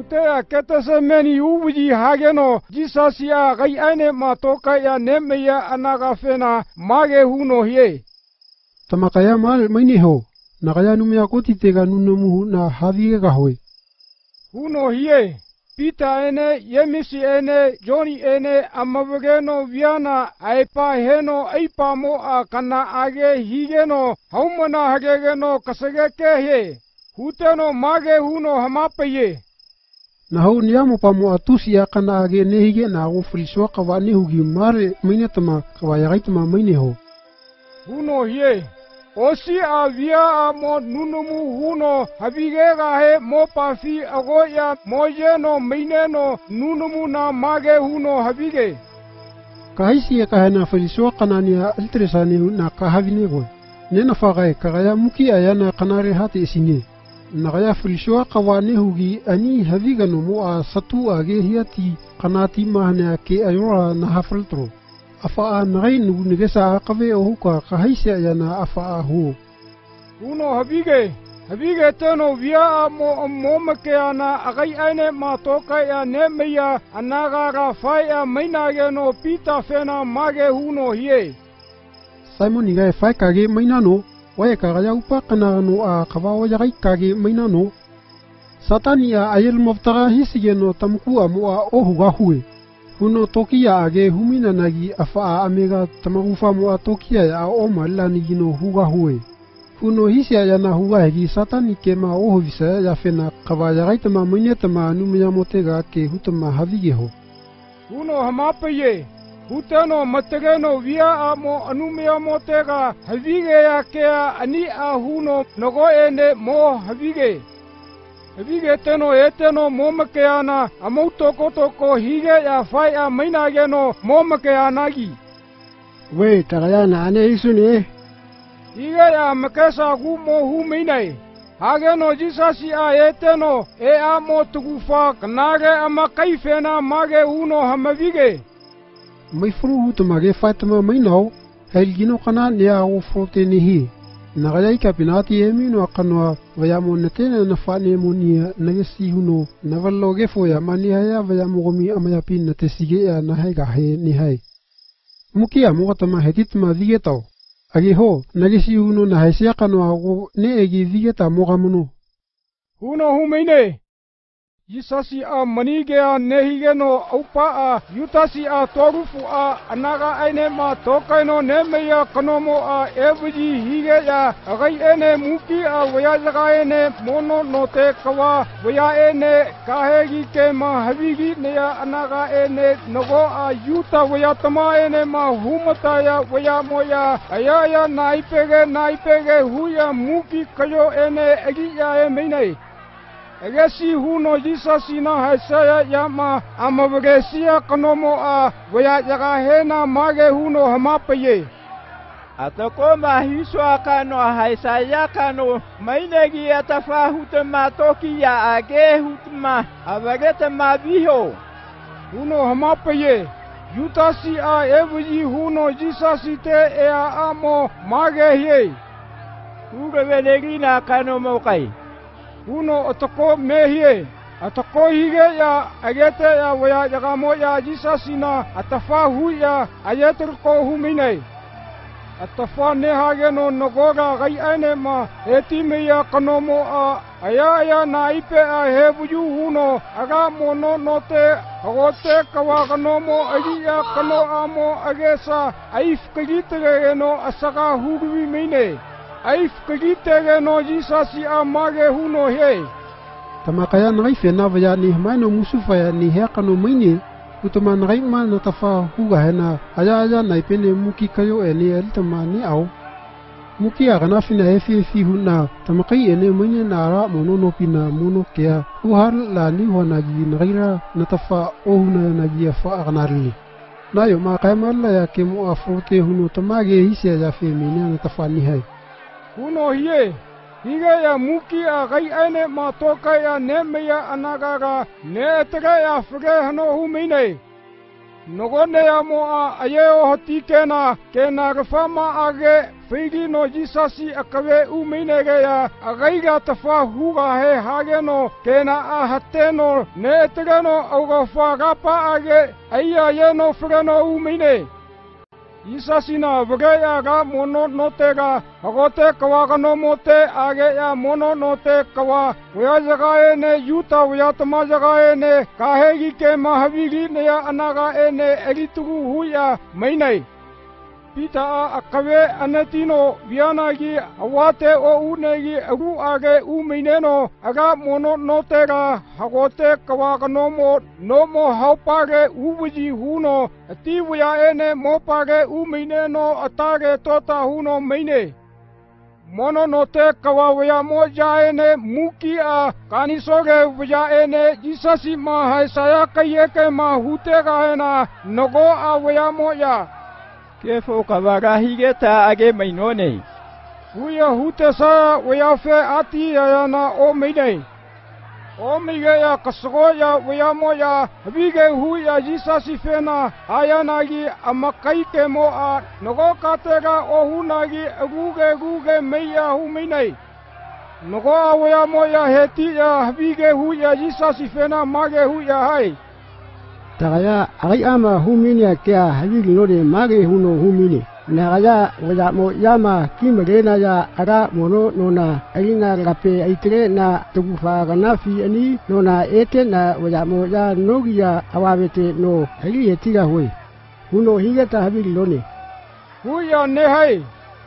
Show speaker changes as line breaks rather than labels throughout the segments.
Hutea ketase meni uwiji hageno jisasia gai aine matoka ya nemeya anagafena mage huno hie.
Tamakaya mal maini ho. Nakaya numia koti tega nunamu na havige kahwe.
Huno hie. Pita ene, Yemisi ene, Johnny ene, amavegeno viana, aipa heno, aipa moa, kana age higeno, haumana hagegeno, kasageke he. Huteno mage huno hamapaye.
Na hau niamo pa mo atusi ya kana age nehige na ago friso kawa nehugi mare mainatama kawa yagaitama maine ho.
Huno hie. Osi a via a mo nunumu huno habigega he mo pafi agoya mojeno maineno nunumu na mage huno habige.
Kaisi ya kahena friso kanania altresani na kahavine go. Nena fagai kagaya muki ayana kanare hati isine. Nagaya friso kawane hugi ani haviga no mo a satu age hiati kanati mahne ke ayora na hafaltro. Afa nagai nugu negesa akave ohuka kahaisia yana afa ahu.
Uno habige teno via mo makeana agai aine matoka ya nemeya anagara faya mainageno pita fena mage huno hie.
Simon nigai fai kage mainano, wae kagaya upa kanagano a kawawa yagai kage mainano. Satania ayel moftara hisigeno tamku amoa ohuga hue. Huno tokia age humina nagi afa amega tamagufa mo tokia ya oma lanigino huga hue. Huno hisia yana huga hegi satani kema ohovisa ya fena kawaya gaitama mainetama numia motega ke hutama havigeho.
Huno hamapaye. Huteno mategeno via amo anumia motega havige ya kea ani a huno nogo ene mo havige. Havige teno eteno momakeana amoutoko hige ya faya mainageno momakeanagi.
We tagayana ane isune.
Hige ya makesa humo huminai. Hageno jisasi a eteno e amo tugufa kanage ama kaifena mage uno hamavige.
Maifuru hutamage faitama mainao helgino kana nea ufote nihi. Nagayai kapinati emino akanwa vayamo netene na fane monia nagesi huno navaloge foya manihaya vayamo gomi amayapin natesige ya nahaiga he nihai. Mukia mogatama heditma vigetao. Agi ho nagesi huno nahaisi akanwa go ne egi vigeta mogamuno.
Huno humeine. Jisasi a manige a nehigeno aupa a yutasi a torufu a anaga aine ma tokaino nemeya kanomo a ebuji hige ya agai ene muki a wayajaga ene mono note kawa waya ene kahegi ke ma havigi neya anaga ene nogo a yuta wayatama ene ma humata ya waya moya ayaya naipege huya muki kayo ene egi ya emeinei. Egesi huno jisasi na haisaya yama amavegesia kanomo a waya yaga hena mage huno hamapaye.
Atoko mahiso akano haisaya kano mainegi atafa hutama toki ya age hutama avageta maviho.
Huno hamapaye. Yutasi a evuji huno jisasi te ea amo mage hie.
Uga velegina kano mokai.
Huno atoko mehie. Atoko hige ya agete ya waya yagamo ya jisasina atafa huya ayeterko humine. Atafa nehageno nogoga gai aine ma etime ya kanomo a ayaya naipe a hebuju huno aga mono note agote kawa kanomo agi ya kano amo agesa aif kagitegeno asaga hugui mine. Aif kagitege no jisasi amage huno he.
Tamakaya naife na vaya ni maino musufa ya ni hekano maine. Utama naima na tafa huga hena aya naipene muki kayo ene eltama ni au. Muki agana fina efi huna tamakai ene maine na ara mono no pina mono kea. Uhar la ni wanagi naira na tafa ohuna nagi afa aganarili. Nayo makaya mala ya kemo afote huno tamage hisia ya femine na tafa ni hai.
Huno hie. Hige ya muki a gai aine matoka ya nemeya anagaga ne etere ya fige hano humine. Nogone ya mo a ayeo hoti kena rafama age feigi no jisasi akawe uminege ya agaiga tafa huga he hageno kena a hateno ne etegeno auga fagapa age aya yeno freno umine jisasi na vagaya ga mono notega agote kawa no mote age ya mono note kawa waya jagae ne yuta waya tama jagae ne kahegi ke mahavigi ne ya anaga ene eritugu huya mainai Pita akawe anetino vianagi awate o unegi agu age umineno aga mono notega hagote kawaka nomo haupage ubuji huno atiwaya ene mopage umineno atage tota huno maine mono note kawawaya moja ene muki a kanisoge waya ene jisasi ma haisaya kayeke ma hutega ena nogo awaya moya
Kefo kawarahigeta age mainone.
Huya hutesa wayafe ati yana o maine. O migaya kasoya wayamoya habige huya jisasi fena ayanagi amakaike mo a nogo katega o hunagi aguge meya hu maine. Nogo wayamoya heti ya habige huya jisasi fena mage huya hai.
Tagaya agai ama humini kia habigi nore mage huno humini nagaya wada mo yama kimerena ya ara mono nona aina rape aitre na tugufa ganafi ani nona ete na wada mo ya nogia awabete no hagi etiga hoi huno higeta habigi none
huya ne hai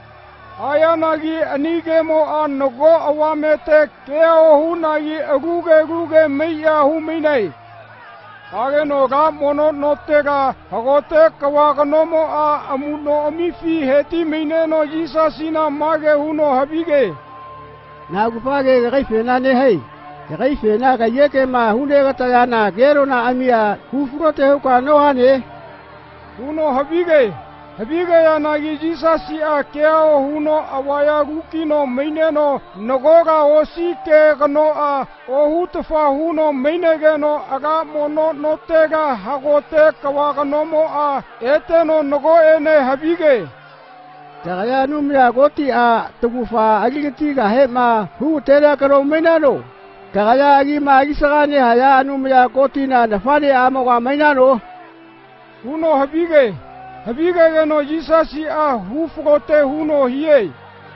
ayanagi anige mo anogo awamete keo hunagi aguge meya huminai Age no ga mono notega hagote kawaga nomo a amuno amifi heti mine no jisasi na mage huno habige
na gupage gai fena ne hai gai fena ga yeke ma hunde ga tayana gero na amia hufurote huka no hane
huno habige ya nagi jisasi a keo huno awaya gukino maineno nogoga osi ke gano a ohutafa huno mainegeno aga mono notega hagote kawaga nomo a eteno nogo ene habige
tagaya numya goti a tugufa agigiti ga hema hu tera karo mainano tagaya agi ma gisagane haya numya goti na nafane amoga mainano
huno habige no jisasi a hufugote huno hiye.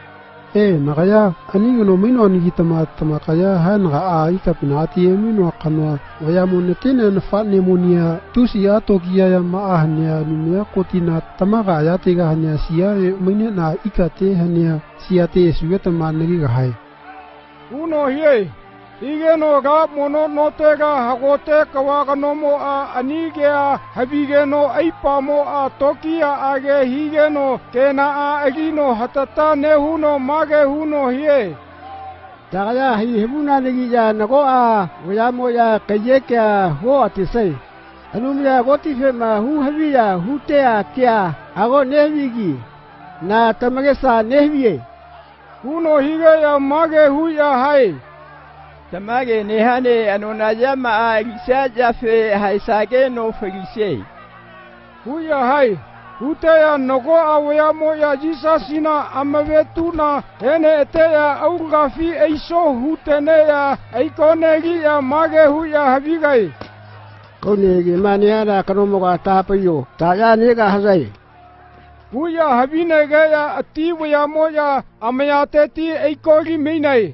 Magaya ani no mino ni hitama kaya han ga a ita pinati mino kanwa waya monetene na fa nemonia tusi ato kia ya maahnya numia kotina tamaga ya tega hanya sia mine na ikate hanya sia te sueta managi ga hai.
Huno hiye Igeno ga mono notega hagote kawaga nomo a anige a habige no aipa mo a tokia age higeno kena a agino hatata ne huno mage huno hie.
Tagaya hi hebuna negi ya nago a wayamo ya kayeke a ho atisai. Anumya goti fema hu habiya hu te a kia ago nehvigi na tamagesa nehvie.
Huno hige ya mage huya hai.
Tamage nehane anonajama a gisaja fe haisage no fegisei.
Huya hai. Uteya nogo awaya moya jisasina amavetuna ene eteya aungafi eiso huteneya eikonegi ya mage huya habigai.
Konegi maniara kanomoga tapayo taya nega hazai.
Huya habinege ya atiwaya moya amayateti eikogi minai.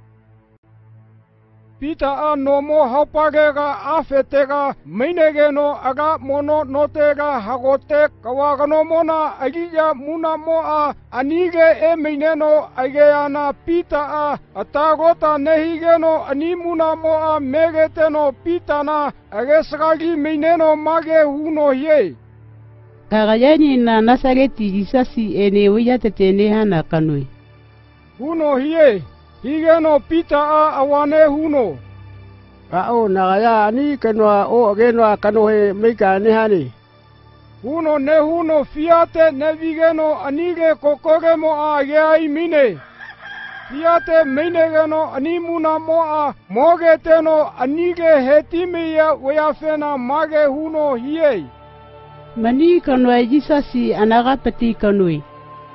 Pita a nomo haupagega afetega mainegeno aga mono notega hagote kawagano mona agiya muna moa anige e maineno ageana pita a atagota nehigeno animuna moa megeteno pitana agesagagi maineno mage huno hie.
Kagayani na nasageti jisasi ene wiyatete hana kanui.
Huno hie. Higeno pita a awane huno.
Rao nagaya ani kanwa o ageno kanohe meika nehani.
Huno ne huno fiate nevigeno anige kokoge mo a ageai mine. Fiate meinegeno animuna mo a mogeteno anige hetimiya weyafena mage huno hiei.
Mani kanwa jisasi anagapati kanui.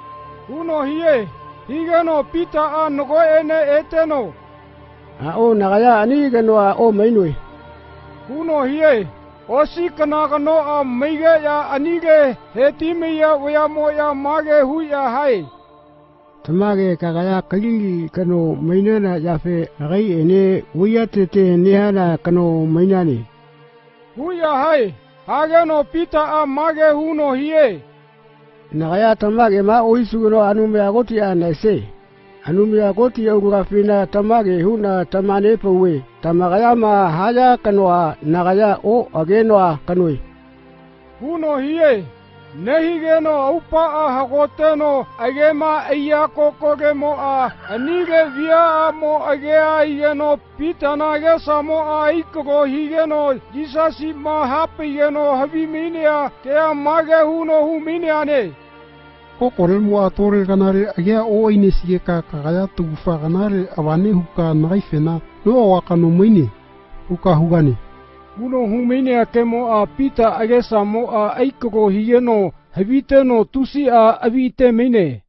Uno hie, higeno pita a nogo ene eteno.
O nagaya ani genoa o mainui.
Uno hie, osi kanagano a meige ya anige, hetimi ya wayamo ya mage huya hai.
Tamage kagaya kalili kano mainana yafe agai ene wiyatete nehana kano mainani.
Huya hai, hageno pita a mage huno hie.
Nagaya tamage ma oisugono anume agoti anase. Anume agoti ungafina tamage huna tamane pawe. Tamagaya ma haya kanoa nagaya o agenoa kanoi.
Huno hie, nehigeno upa a hagoteno agema iya kokogemo a anige via mo agea igeno pitana gesa mo a ikogo higeno jisasi ma hapigeno haviminia kea mage huno huminiane.
Kokore mo atore kanare agea o inesige ka kagaya tugufa kanare awane huka naifena no wakano maine huka hugane.
Uno huminia kemo a pita agesa mo a ikogo higeno haviteno tusi a avite mine.